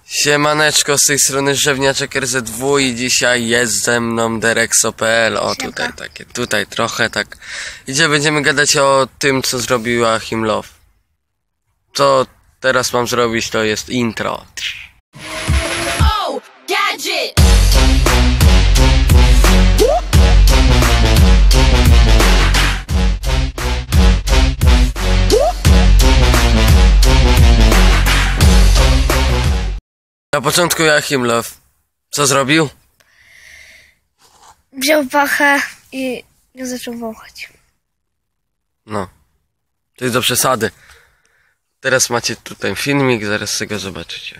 Siemaneczko, z tej strony Rzewniaczek RZW i dzisiaj jest ze mną Derexo.pl. O, tutaj takie, tutaj trochę tak. Gdzie będziemy gadać o tym, co zrobiła Himlove. Co teraz mam zrobić, to jest intro. Oh, gadget! Na początku Himlove. Co zrobił? Wziął pachę i zaczął wąchać. No. To jest do przesady. Teraz macie tutaj filmik, zaraz sobie go zobaczycie.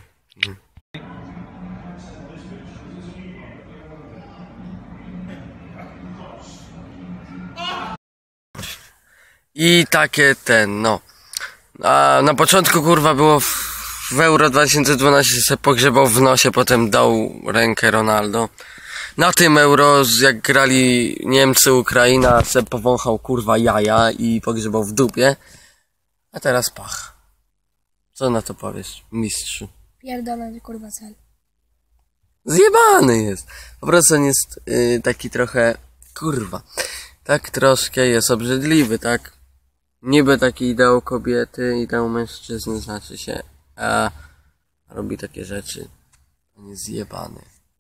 I takie no. A na początku kurwa było w Euro 2012 se pogrzebał w nosie, potem dał rękę Ronaldo. Na tym Euro, jak grali Niemcy, Ukraina, se powąchał kurwa jaja i pogrzebał w dupie. A teraz pach. Co na to powiesz, mistrzu? Pierdolony kurwa cel. Zjebany jest. Po prostu on jest taki trochę, kurwa, tak troszkę jest obrzydliwy, tak? Niby taki ideał kobiety, ideał mężczyzny, znaczy się, a robi takie rzeczy. On jest zjebany.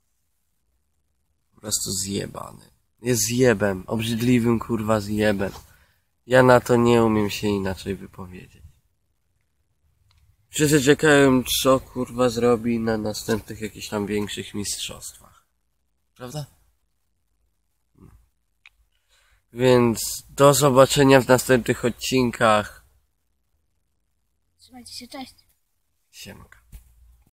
Po prostu zjebany. Jest zjebem, obrzydliwym kurwa zjebem. Ja na to nie umiem się inaczej wypowiedzieć. Wszyscy czekają, co kurwa zrobi na następnych jakichś tam większych mistrzostwach. Prawda? Więc do zobaczenia w następnych odcinkach. Trzymajcie się, cześć. Siemka.